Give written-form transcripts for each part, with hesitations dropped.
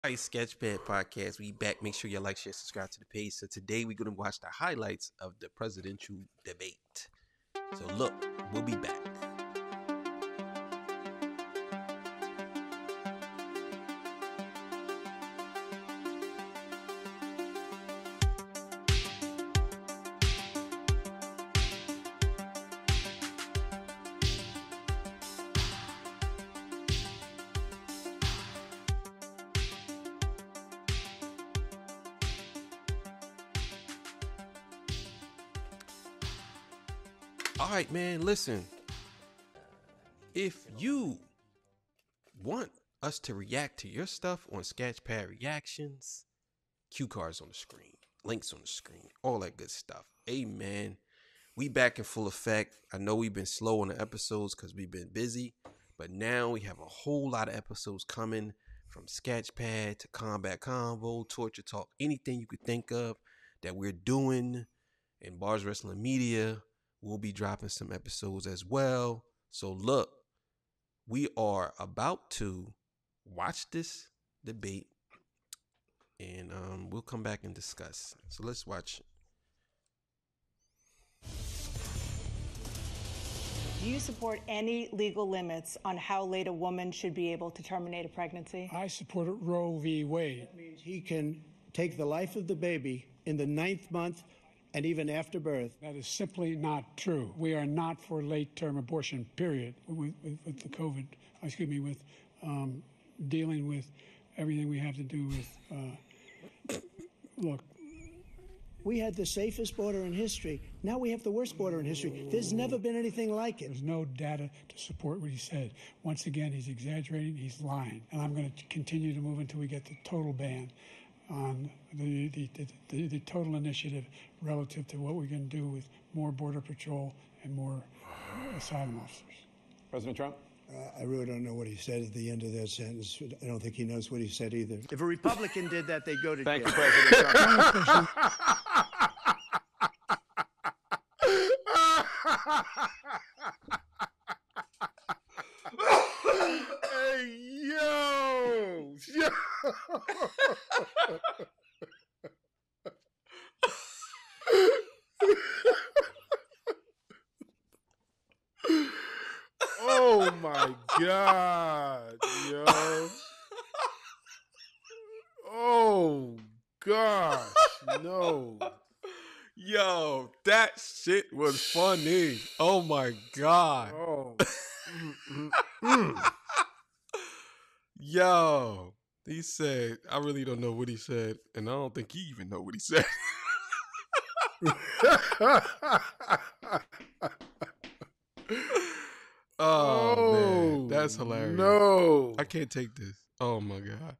Hi, Sketchpad Podcast. We back. Make sure you like, share, subscribe to the page. So today we're gonna watch the highlights of the presidential debate. So look, we'll be back. All right, man. Listen, if you want us to react to your stuff on Sketchpad Reactions, cue cards on the screen, links on the screen, all that good stuff. Amen. We back in full effect. I know we've been slow on the episodes because we've been busy, but now we have a whole lot of episodes coming from Sketchpad to Combat Convo, Torture Talk, anything you could think of that we're doing in Bars Wrestling Media. We'll be dropping some episodes as well. So look, we are about to watch this debate and we'll come back and discuss. So let's watch. Do you support any legal limits on how late a woman should be able to terminate a pregnancy? I support Roe v. Wade. That means he can take the life of the baby in the 9th month and even after birth. That is simply not true. We are not for late-term abortion, period, with the COVID, with dealing with everything we have to do with, look. We had the safest border in history. Now we have the worst border in history. There's never been anything like it. There's no data to support what he said. Once again, he's exaggerating, he's lying. And I'm going to continue to move until we get the total ban on the total initiative relative to what we're going to do with more Border Patrol and more asylum officers. President Trump? I really don't know what he said at the end of that sentence. I don't think he knows what he said either. If a Republican did that, they'd go to Thank jail. you, President Trump. Hey, yo! Oh my God, yo. Oh gosh, no. Yo, that shit was funny. Oh my God. Oh. Yo, he said, I really don't know what he said, and I don't think he even know what he said. Oh, man, that's hilarious. No. I can't take this. Oh my God.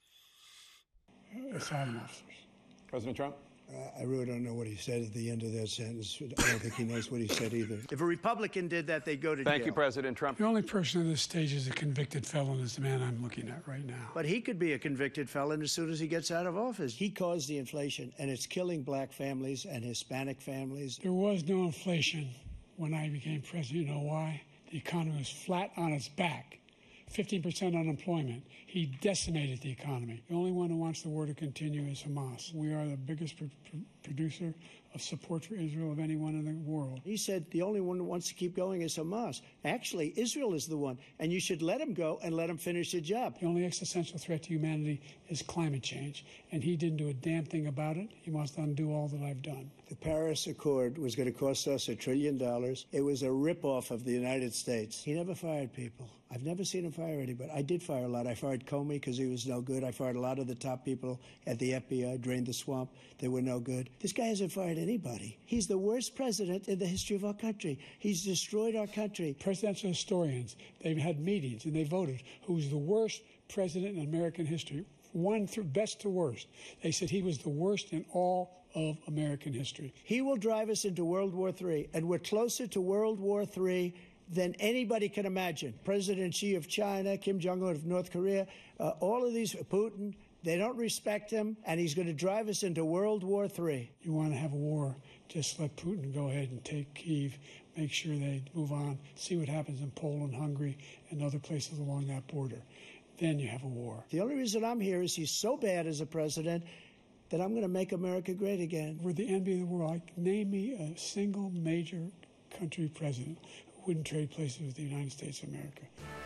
Asylum officers. President Trump? I really don't know what he said at the end of that sentence. I don't think he knows what he said either. If a Republican did that, they'd go to jail. Thank you, President Trump. The only person on this stage is a convicted felon is the man I'm looking at right now. But he could be a convicted felon as soon as he gets out of office. He caused the inflation, and it's killing black families and Hispanic families. There was no inflation when I became president. You know why? The economy was flat on its back. 15% unemployment. He decimated the economy. The only one who wants the war to continue is Hamas. We are the biggest producer of support for Israel of anyone in the world. He said the only one who wants to keep going is Hamas. Actually, Israel is the one, and you should let him go and let him finish the job. The only existential threat to humanity is climate change, and he didn't do a damn thing about it. He wants to undo all that I've done. The Paris Accord was going to cost us $1 trillion. It was a ripoff of the United States. He never fired people. I've never seen him fire anybody. I did fire a lot. I fired Comey because he was no good. I fired a lot of the top people at the FBI, drained the swamp. They were no good. This guy hasn't fired anybody. He's the worst president in the history of our country. He's destroyed our country. Presidential historians, they've had meetings and they voted who's the worst president in American history. One through best to worst. They said he was the worst in all of American history. He will drive us into World War III, and we're closer to World War III than anybody can imagine. President Xi of China, Kim Jong-un of North Korea, all of these, Putin, they don't respect him, and he's going to drive us into World War III. You want to have a war, just let Putin go ahead and take Kyiv, make sure they move on, see what happens in Poland, Hungary, and other places along that border. then you have a war. The only reason I'm here is he's so bad as a president that I'm going to make America great again. We're the envy of the world. Name me a single major country president who wouldn't trade places with the United States of America.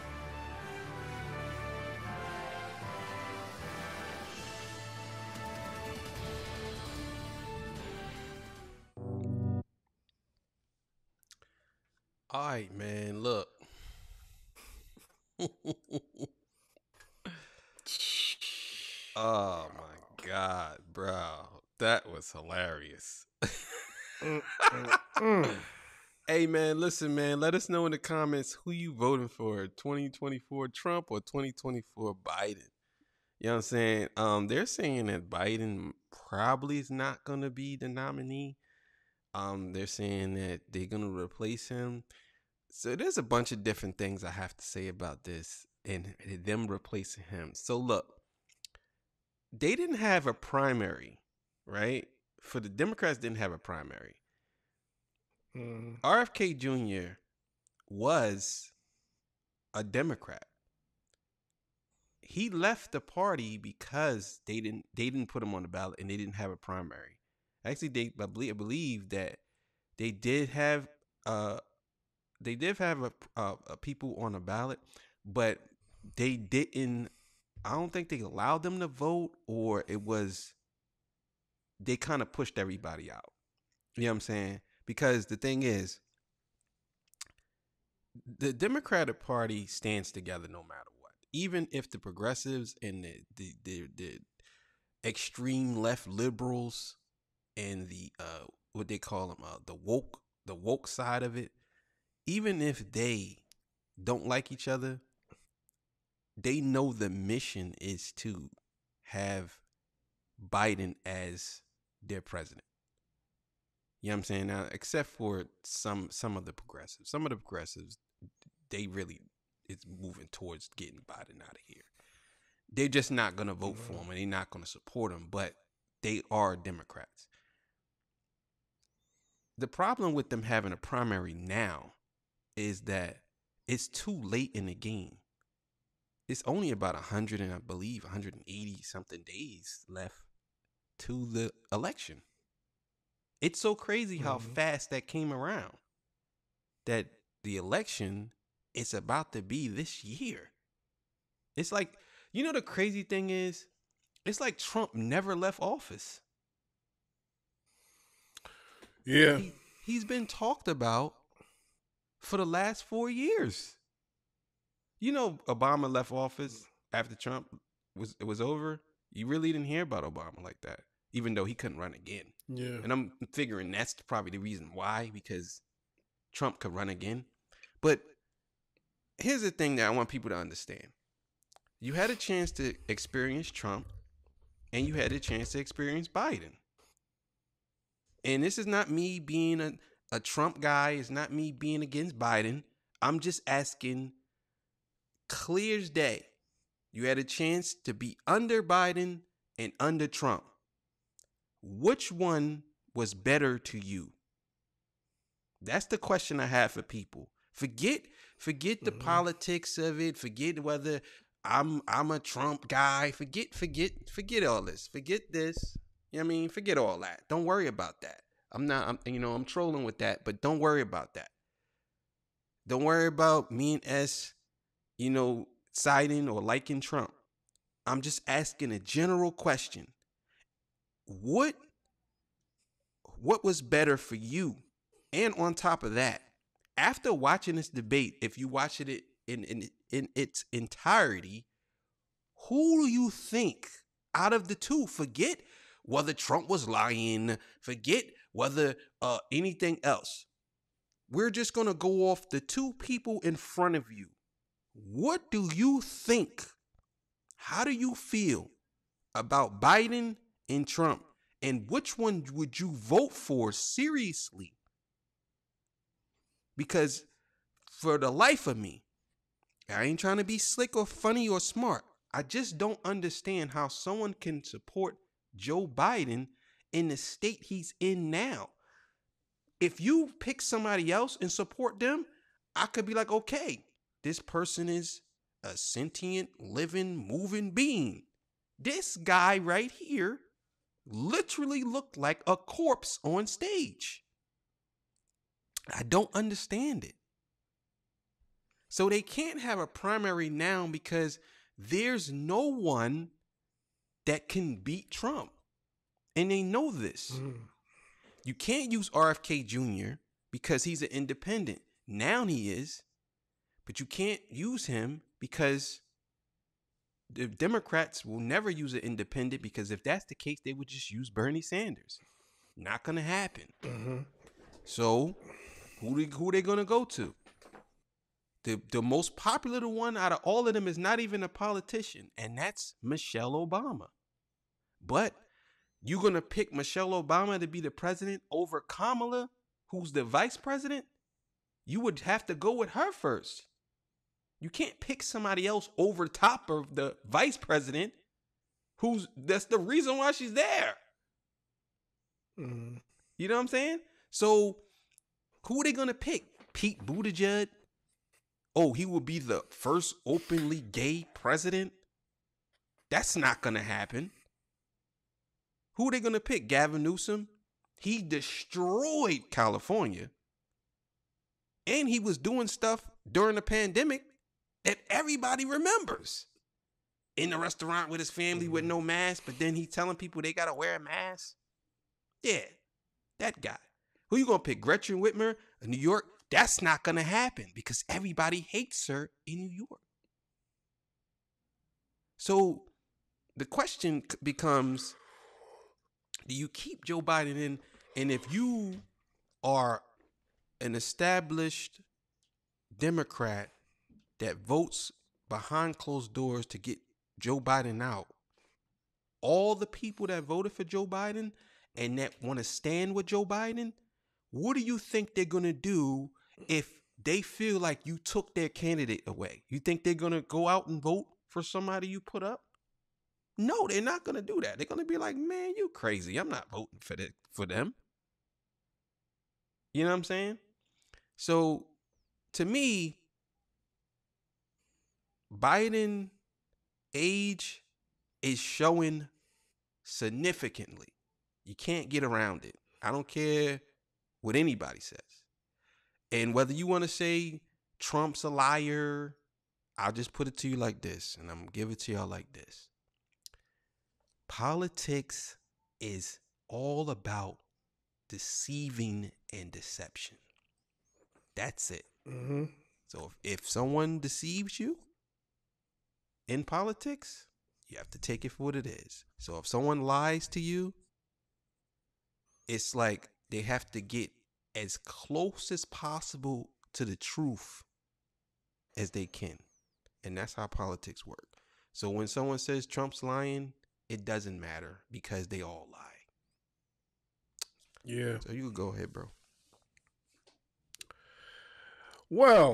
All right, man, look. Oh my God, bro. That was hilarious. Hey, man, listen, man. Let us know in the comments who you voting for, 2024 Trump or 2024 Biden. You know what I'm saying? They're saying that Biden probably is not going to be the nominee. They're saying that they're going to replace him. So there's a bunch of different things I have to say about this and them replacing him. So look, they didn't have a primary, right? For the Democrats, didn't have a primary. RFK Jr. was a Democrat. He left the party because they didn't put him on the ballot and they didn't have a primary. Actually, I believe that they did have people on the ballot, but they didn't. I don't think they allowed them to vote, or it was they kind of pushed everybody out. You know what I'm saying? Because the thing is, the Democratic Party stands together no matter what. Even if the progressives and the extreme left liberals and the what they call them the woke side of it, even if they don't like each other, they know the mission is to have Biden as their president. You know what I'm saying? Now, except for some of the progressives. Some of the progressives, they really is moving towards getting Biden out of here. They're just not going to vote for him and they're not going to support him, but they are Democrats. The problem with them having a primary now is that it's too late in the game. It's only about 100 and I believe 180 something days left to the election. It's so crazy how fast that came around, that the election is about to be this year. It's like, you know, the crazy thing is, it's like Trump never left office. Yeah. He's been talked about for the last 4 years. You know, Obama left office after Trump was over. You really didn't hear about Obama like that, even though he couldn't run again. Yeah. And I'm figuring that's probably the reason why, because Trump could run again. But here's the thing that I want people to understand. You had a chance to experience Trump and you had a chance to experience Biden. And this is not me being a Trump guy. It's not me being against Biden. I'm just asking, clear as day, you had a chance to be under Biden and under Trump. Which one was better to you? That's the question I have for people. Forget the politics of it. Forget whether I'm a Trump guy. Forget all this. Forget this. You know what I mean? Forget all that. Don't worry about that. I'm trolling with that, but don't worry about that. Don't worry about me and S, siding or liking Trump. I'm just asking a general question. What was better for you? And on top of that, after watching this debate, if you watch it in its entirety, who do you think out of the two? Forget whether Trump was lying. Forget whether anything else. We're just going to go off the two people in front of you. What do you think? How do you feel about Biden and Trump? And which one would you vote for seriously? Because for the life of me, I ain't trying to be slick or funny or smart. I just don't understand how someone can support Joe Biden in the state he's in now. If you pick somebody else and support them, I could be like, okay, this person is a sentient, living, moving being. This guy right here literally looked like a corpse on stage. I don't understand it. So they can't have a primary now because there's no one that can beat Trump. And they know this. You can't use RFK Jr. because he's an independent. Now he is. But you can't use him because the Democrats will never use an independent, because if that's the case, they would just use Bernie Sanders. Not going to happen. So who they going to go to? The most popular one out of all of them is not even a politician, and that's Michelle Obama. But you're going to pick Michelle Obama to be the president over Kamala, who's the vice president? You would have to go with her first. You can't pick somebody else over top of the vice president, that's the reason why she's there. You know what I'm saying? So who are they going to pick? Pete Buttigieg? Oh, he will be the first openly gay president? That's not going to happen. Who are they going to pick? Gavin Newsom? He destroyed California. And he was doing stuff during the pandemic that everybody remembers. In the restaurant with his family with no mask, but then he telling people they got to wear a mask. Yeah, that guy. Who you going to pick? Gretchen Whitmer of New York? That's not going to happen because everybody hates her in New York. So the question becomes, do you keep Joe Biden in? And if you are an established Democrat that votes behind closed doors to get Joe Biden out, all the people that voted for Joe Biden and that want to stand with Joe Biden, what do you think they're going to do if they feel like you took their candidate away? You think they're going to go out and vote for somebody you put up? No, they're not going to do that. They're going to be like, man, you crazy. I'm not voting for them. You know what I'm saying? So to me, Biden age is showing significantly. You can't get around it. I don't care what anybody says. And whether you want to say Trump's a liar, I'll just put it to you like this, and I'm going to give it to y'all like this. Politics is all about deceiving and deception. That's it. So if someone deceives you in politics, you have to take it for what it is. So if someone lies to you, it's like they have to get as close as possible to the truth as they can. And that's how politics work. So when someone says Trump's lying, it doesn't matter because they all lie. Yeah. So you can go ahead, bro. Well,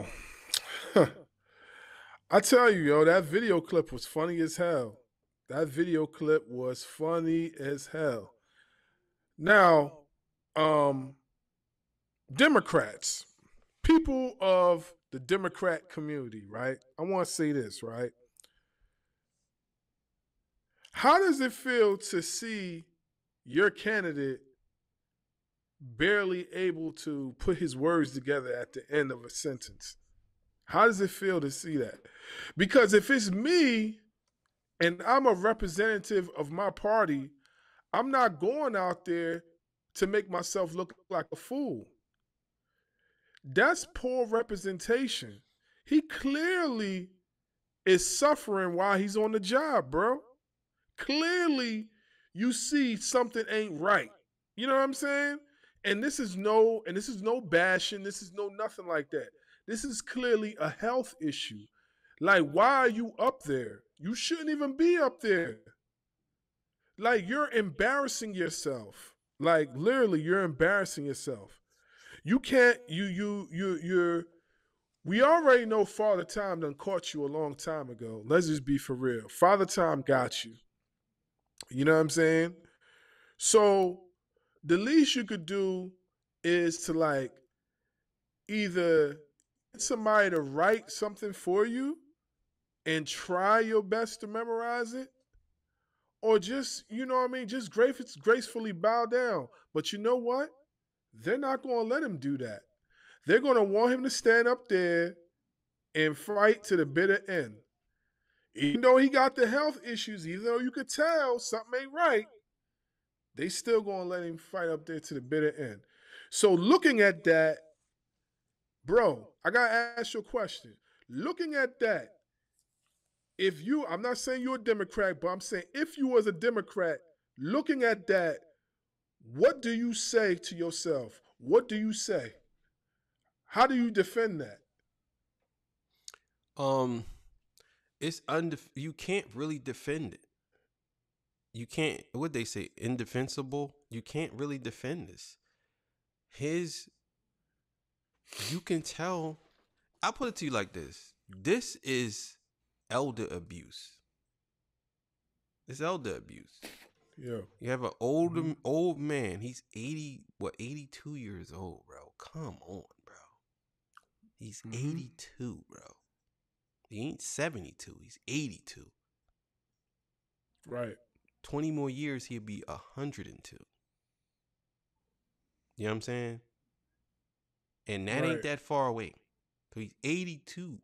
I tell you, yo, that video clip was funny as hell. That video clip was funny as hell. Now, Democrats, people of the Democrat community, right? I want to say this, right? How does it feel to see your candidate barely able to put his words together at the end of a sentence? How does it feel to see that? Because if it's me and I'm a representative of my party, I'm not going out there to make myself look like a fool. That's poor representation. He clearly is suffering while he's on the job, bro. Clearly, you see something ain't right. You know what I'm saying? And this is no bashing. This is no nothing like that. This is clearly a health issue. Like, why are you up there? You shouldn't even be up there. Like, you're embarrassing yourself. Like, literally, you're embarrassing yourself. You can't, we already know Father Time done caught you a long time ago. Let's just be for real. Father Time got you. You know what I'm saying? So the least you could do is to like either get somebody to write something for you and try your best to memorize it, or just, you know what I mean, just gracefully bow down. But you know what? They're not going to let him do that. They're going to want him to stand up there and fight to the bitter end. Even though he got the health issues, even though you could tell something ain't right, they still going to let him fight up there to the bitter end. So looking at that, bro, I got to ask you a question. Looking at that, if you, I'm not saying you're a Democrat, but I'm saying if you was a Democrat, looking at that, what do you say to yourself? What do you say? How do you defend that? It's you can't really defend it. You can't, what they say, indefensible. You can't really defend this. You can tell. I'll put it to you like this. This is elder abuse. It's elder abuse. Yeah. You have an old man. He's 82 years old, bro. Come on, bro. He's 82, bro. He ain't 72. He's 82. Right. 20 more years, he'll be 102. You know what I'm saying? And that ain't that far away. So he's 82.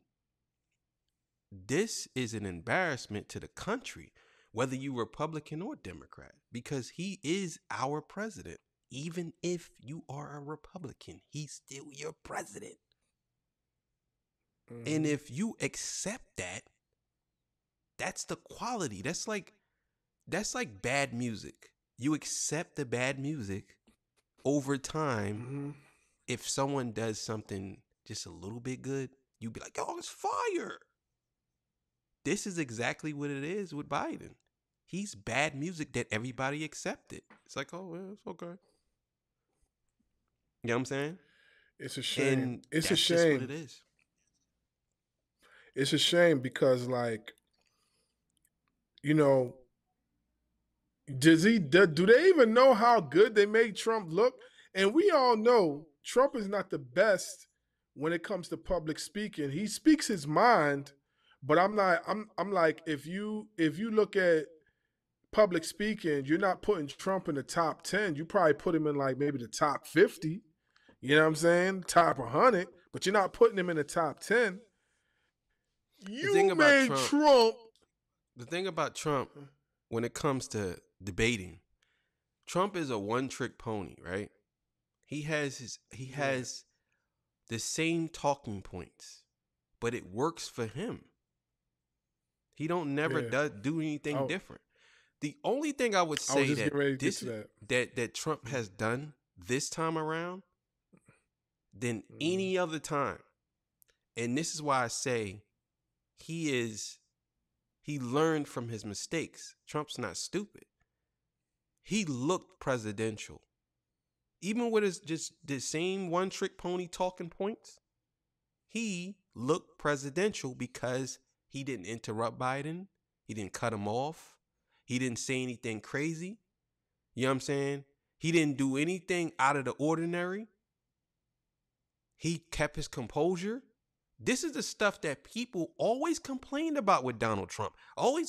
This is an embarrassment to the country, whether you Republican or Democrat, because he is our president. Even if you are a Republican, he's still your president. And if you accept that, that's the quality. That's like bad music. You accept the bad music over time. If someone does something just a little bit good, you be like, "Oh, it's fire." This is exactly what it is with Biden. He's bad music that everybody accepted. It's like, oh, well, it's okay. You know what I'm saying? It's a shame. And it's a that's shame. just what it is. It's a shame because, like, you know, do they even know how good they made Trump look? And we all know Trump is not the best when it comes to public speaking. He speaks his mind, but I'm like, if you look at public speaking, you're not putting Trump in the top 10. You probably put him in like maybe the top 50. You know what I'm saying? Top 100, but you're not putting him in the top 10. You made Trump. The thing about Trump, when it comes to debating, Trump is a one-trick pony, right? He has the same talking points, but it works for him. He don't never do anything different. The only thing I would say that Trump has done this time around than any other time, and this is why I say he learned from his mistakes. Trump's not stupid. He looked presidential. Even with his just the same one-trick pony talking points, he looked presidential because he didn't interrupt Biden. He didn't cut him off. He didn't say anything crazy. You know what I'm saying? He didn't do anything out of the ordinary. He kept his composure. This is the stuff that people always complained about with Donald Trump. He's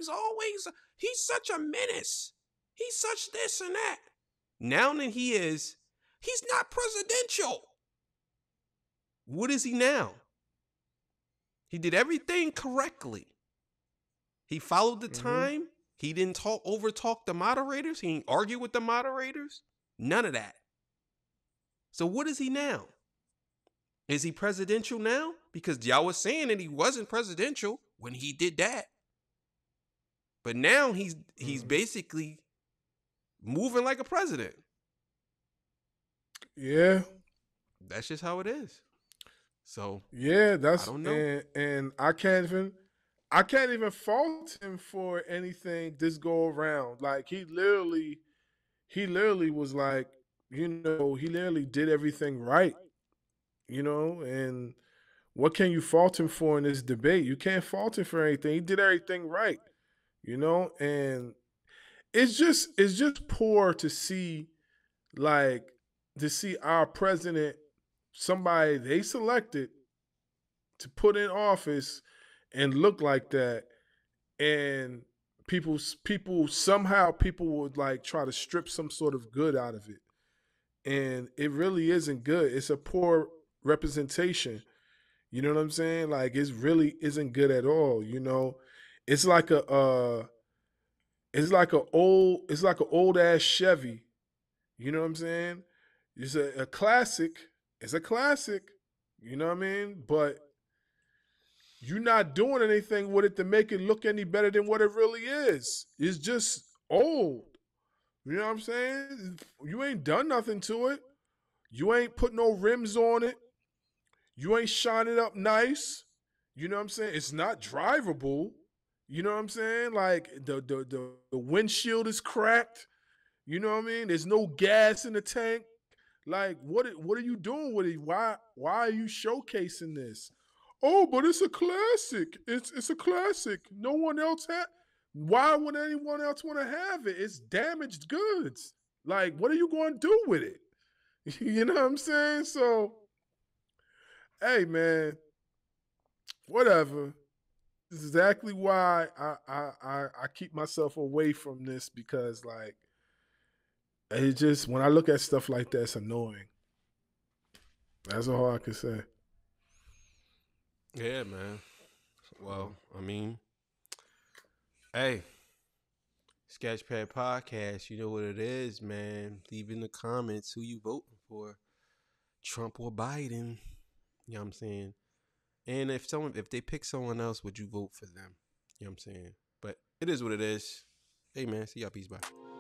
such a menace. He's such this and that. Now that he's not presidential. What is he now? He did everything correctly. He followed the time. He didn't over-talk the moderators. He didn't argue with the moderators. None of that. So what is he now? Is he presidential now? Because y'all was saying that he wasn't presidential when he did that. But now he's basically moving like a president. Yeah. That's just how it is. So yeah, I don't know. And I can't even fault him for anything this go around. Like he literally was like, he literally did everything right. And what can you fault him for in this debate? You can't fault him for anything. He did everything right. And it's just poor to see our president, somebody they selected to put in office, and look like that, and people somehow people would like try to strip some sort of good out of it, and it really isn't good. It's a poor representation. You know what I'm saying? Like it really isn't good at all. You know, it's like it's like an old ass Chevy. You know what I'm saying? It's a classic. It's a classic. You know what I mean? But you're not doing anything with it to make it look any better than what it really is. It's just old. You know what I'm saying? You ain't done nothing to it. You ain't put no rims on it. You ain't shining up nice. You know what I'm saying? It's not drivable. You know what I'm saying? Like the windshield is cracked. You know what I mean? There's no gas in the tank. Like what are you doing with it? Why are you showcasing this? Oh, but it's a classic. It's a classic. No one else had. Why would anyone else want to have it? It's damaged goods. Like what are you going to do with it? You know what I'm saying? So, hey man, whatever. This is exactly why I keep myself away from this, because like it just, when I look at stuff like that, it's annoying. That's all I can say. Yeah, man. Well, I mean, hey, Sketchpad Podcast, you know what it is, man. Leave in the comments who you voting for, Trump or Biden. You know what I'm saying? And if they pick someone else, would you vote for them? You know what I'm saying? But it is what it is. Hey, man. See y'all. Peace. Bye.